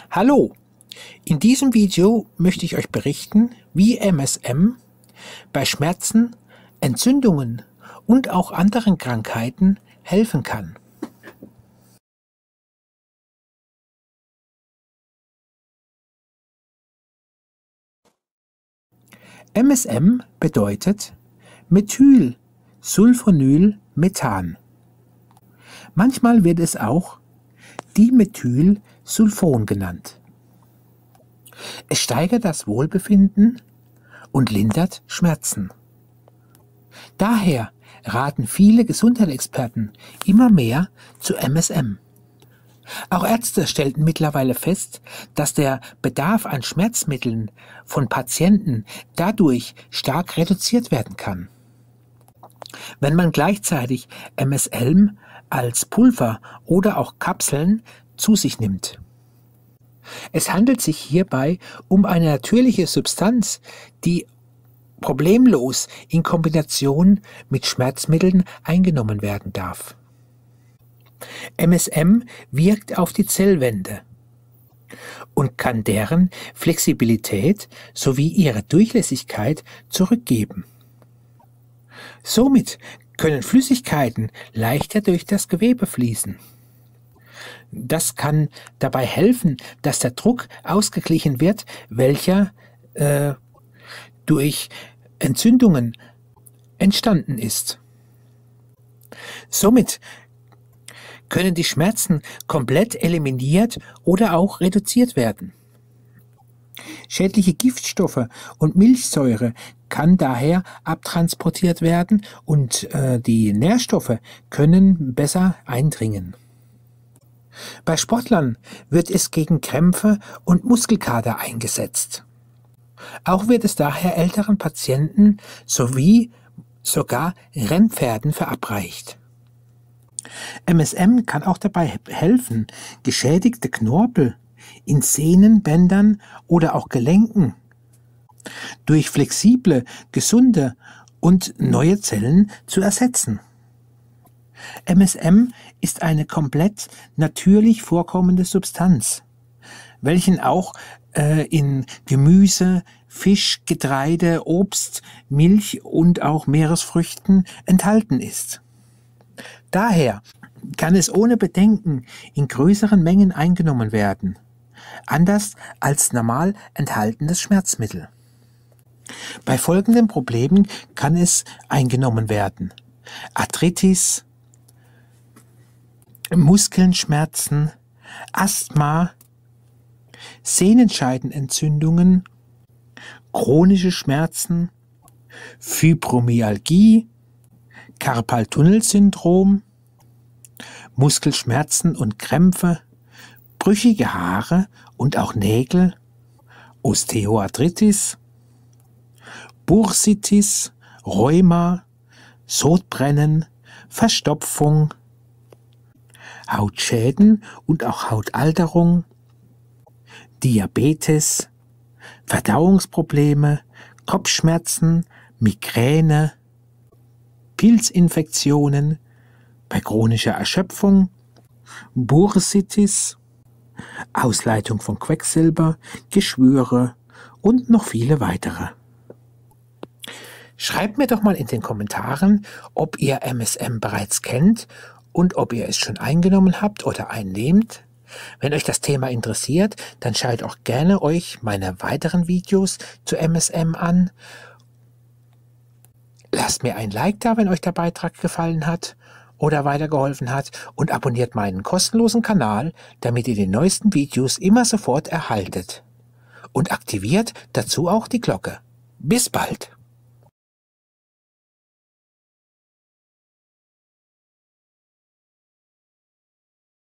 Hallo! In diesem Video möchte ich euch berichten, wie MSM bei Schmerzen, Entzündungen und auch anderen Krankheiten helfen kann. MSM bedeutet Methylsulfonylmethan. Manchmal wird es auch Dimethylsulfon genannt. Es steigert das Wohlbefinden und lindert Schmerzen. Daher raten viele Gesundheitsexperten immer mehr zu MSM. Auch Ärzte stellten mittlerweile fest, dass der Bedarf an Schmerzmitteln von Patienten dadurch stark reduziert werden kann. Wenn man gleichzeitig MSM als Pulver oder auch Kapseln zu sich nimmt. Es handelt sich hierbei um eine natürliche Substanz, die problemlos in Kombination mit Schmerzmitteln eingenommen werden darf. MSM wirkt auf die Zellwände und kann deren Flexibilität sowie ihre Durchlässigkeit zurückgeben. Somit können Flüssigkeiten leichter durch das Gewebe fließen. Das kann dabei helfen, dass der Druck ausgeglichen wird, welcher durch Entzündungen entstanden ist. Somit können die Schmerzen komplett eliminiert oder auch reduziert werden. Schädliche Giftstoffe und Milchsäure kann daher abtransportiert werden und die Nährstoffe können besser eindringen. Bei Sportlern wird es gegen Krämpfe und Muskelkater eingesetzt. Auch wird es daher älteren Patienten sowie sogar Rennpferden verabreicht. MSM kann auch dabei helfen, geschädigte Knorpel in Sehnenbändern oder auch Gelenken durch flexible, gesunde und neue Zellen zu ersetzen. MSM ist eine komplett natürlich vorkommende Substanz, welchen auch in Gemüse, Fisch, Getreide, Obst, Milch und auch Meeresfrüchten enthalten ist. Daher kann es ohne Bedenken in größeren Mengen eingenommen werden, anders als normal enthaltenes Schmerzmittel. Bei folgenden Problemen kann es eingenommen werden: Arthritis, Muskelschmerzen, Asthma, Sehnenscheidenentzündungen, chronische Schmerzen, Fibromyalgie, Karpaltunnelsyndrom, Muskelschmerzen und Krämpfe, brüchige Haare und auch Nägel, Osteoarthritis, Bursitis, Rheuma, Sodbrennen, Verstopfung, Hautschäden und auch Hautalterung, Diabetes, Verdauungsprobleme, Kopfschmerzen, Migräne, Pilzinfektionen, bei chronischer Erschöpfung, Bursitis, Ausleitung von Quecksilber, Geschwüre und noch viele weitere. Schreibt mir doch mal in den Kommentaren, ob ihr MSM bereits kennt und ob ihr es schon eingenommen habt oder einnehmt. Wenn euch das Thema interessiert, dann schaut auch gerne euch meine weiteren Videos zu MSM an. Lasst mir ein Like da, wenn euch der Beitrag gefallen hat oder weitergeholfen hat, und abonniert meinen kostenlosen Kanal, damit ihr die neuesten Videos immer sofort erhaltet. Und aktiviert dazu auch die Glocke. Bis bald!